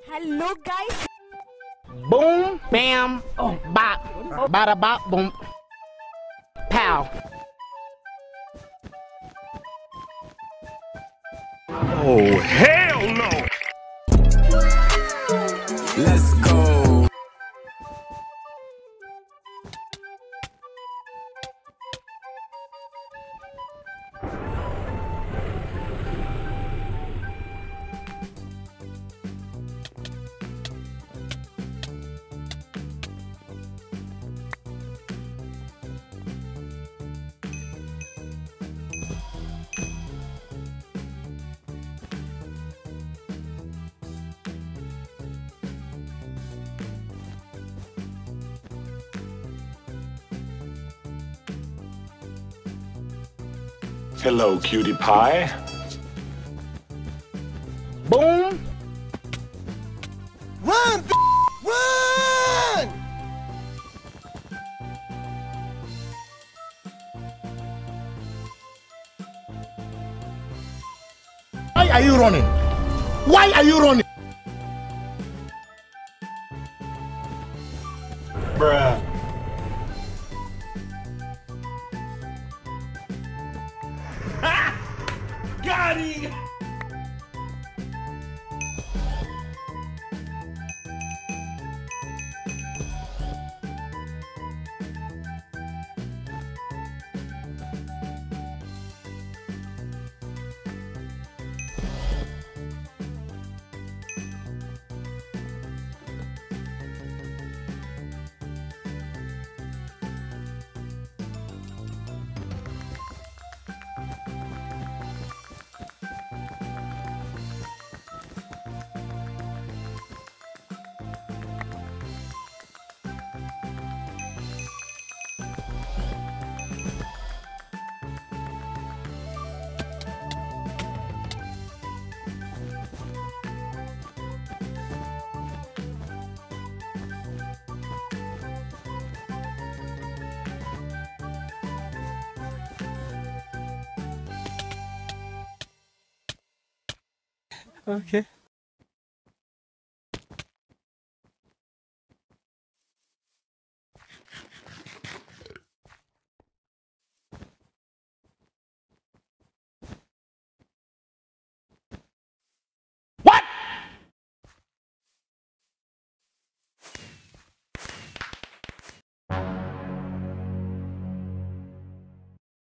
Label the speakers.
Speaker 1: Hello guys.
Speaker 2: Boom, bam, oh, bop, bada bop, boom, pow.
Speaker 3: Oh, hell no!
Speaker 4: Let's go.
Speaker 3: Hello, cutie pie.
Speaker 2: Boom,
Speaker 4: Run, run!
Speaker 5: Why are you running? Why are you running?
Speaker 3: Bruh.
Speaker 4: Got him!
Speaker 6: Okay.